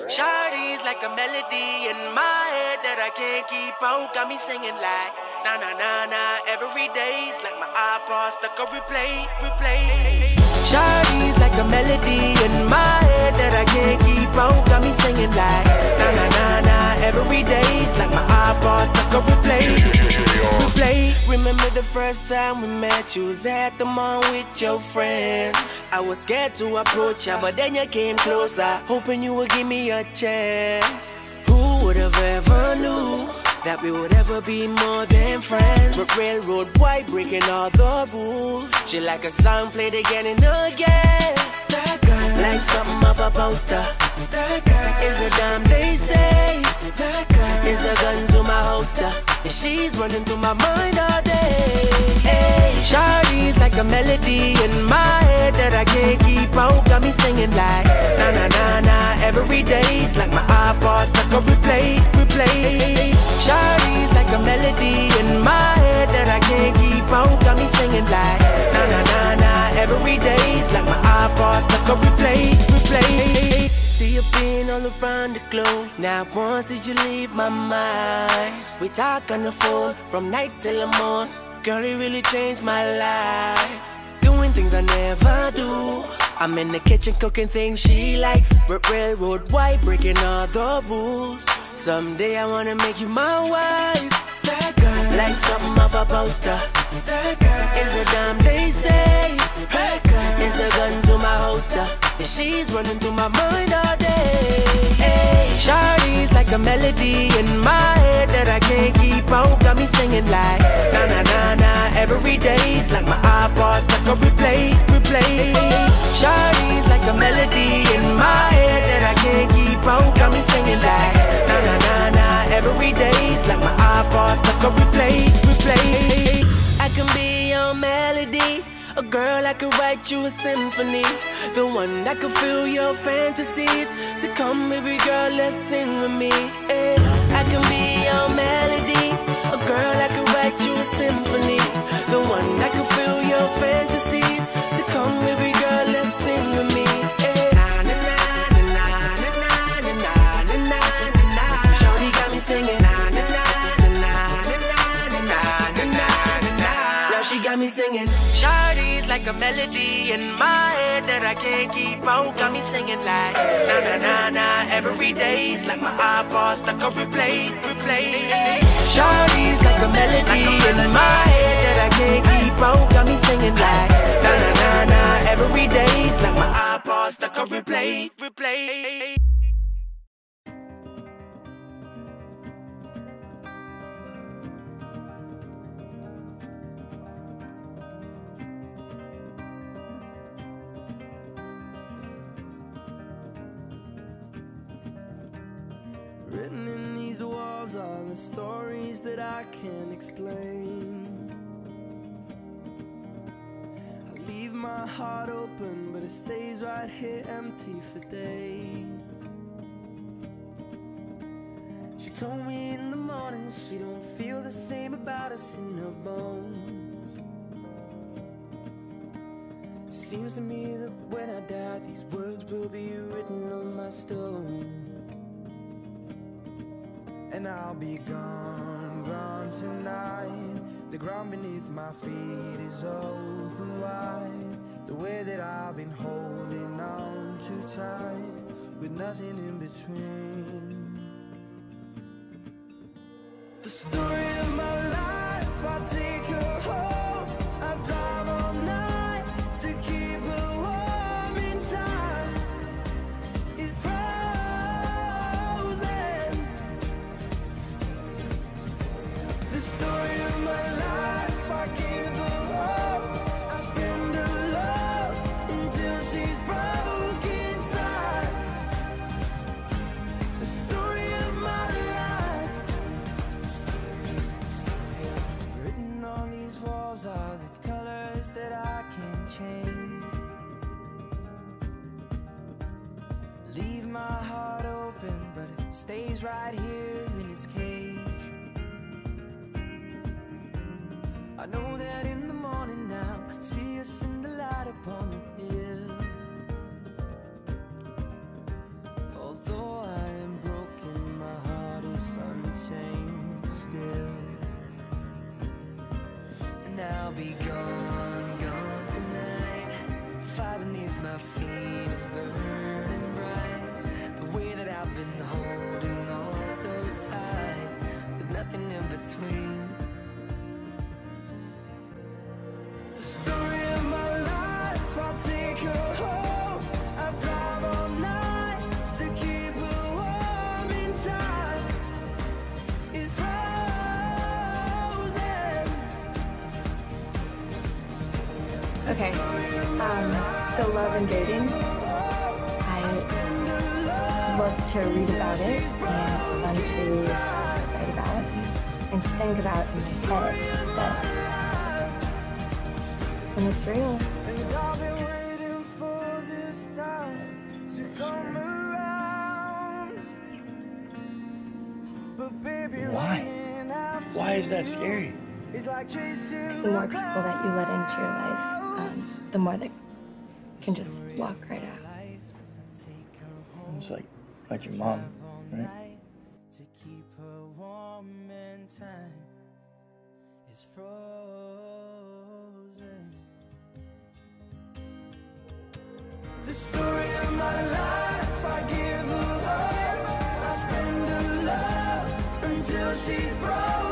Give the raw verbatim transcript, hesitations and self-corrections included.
Shawty's like a melody in my head that I can't keep out. Got me singing like na na na na every day's like my iPod stuck on replay, replay. Shawty's like a melody in my head that I can't keep out. Got me singing like na na na na every day's like my iPod stuck on replay, replay. Remember the first time we met? You was at the mall with your friend. I was scared to approach ya, but then you came closer, hoping you would give me a chance. Who would have ever knew that we would ever be more than friends? But railroad white breaking all the rules. She like a song played again and again. That girl, like something of a poster. That girl is a dime, they say. That girl is a gun to my holster, and she's running through my mind all day. Hey, Shawty's like a melody in my head that I can't keep out. Got me singing like na na na na every day's like my iPod stuck on replay, replay. Shawty's like a melody in my head that I can't keep out. Got me singing like na na na na every day's like my iPod stuck on replay, replay. See you being all around the globe. Now once did you leave my mind? We talk on the phone from night till the morning. Girl, it really changed my life. Doing things I never do. I'm in the kitchen cooking things she likes. Railroad white breaking all the rules. Someday I wanna make you my wife. That girl, like something of a poster. That girl is a dime, they say. That girl is a gun to my holster, and she's running through my mind all day. Hey, Shawty's like a melody in my head that I can't keep out. Got me singing like na na na na every day's like my iPod stuck on replay, replay. Shawty's like a melody in my head that I can't keep out. Got me singing like na na na na every day's like my iPod stuck on replay, replay. I can be your melody, a girl I could write you a symphony, the one that could fill your fantasies. So come baby girl, let's sing with me. Yeah. I can be your melody, a girl I could write you a symphony, the one that could fill your fantasies. So come baby girl, let's sing with me. Yeah. Na na na na na na na na na na. Shawty got me singing na na na na na na na na na. Now she got me singing. Shawty's like a melody in my head that I can't keep out. Got me singing like na na na na every day's like my iPod stuck on replay, replay. Shawty's like a melody in my head that I can't keep out. Got me singing like na na na na every day's like my iPod stuck on replay, replay. Written in these walls are the stories that I can't explain. I leave my heart open, but it stays right here empty for days. She told me in the morning she don't feel the same about us in her bones. Seems to me that when I die, these words will be written on my stone. And I'll be gone, gone tonight. The ground beneath my feet is open wide. The way that I've been holding on too tight, with nothing in between. The story of my life, I take her home. I drive all night to keep her warm in time. It's the story of my life, I give her hope. I spend her love until she's broke inside. The story of my life. Written on these walls are the colors that I can't change. Leave my heart open, but it stays right here in its cage. I know that in the morning now, see us in the light upon the hill. Although I be gone, gone tonight. Fire beneath my feet is burning bright. The way that I've been holding on so tight, with nothing in between. The story of my life, I'll take her home. I drive all night to keep her warm in time. It's frozen. Okay, um, so love and dating. I love to read about it, and it's fun to write about and to think about in my head, but and it's real. And I've been waiting for this time to come around. But baby, Why? Why is that scary? it's like chasing Because the more people that you let into your life, um, the more they can just walk right out. It's like, like your mom, right? to keep her warm and time. It's frozen. The story of my life, I give her up. I spend her love until she's broken.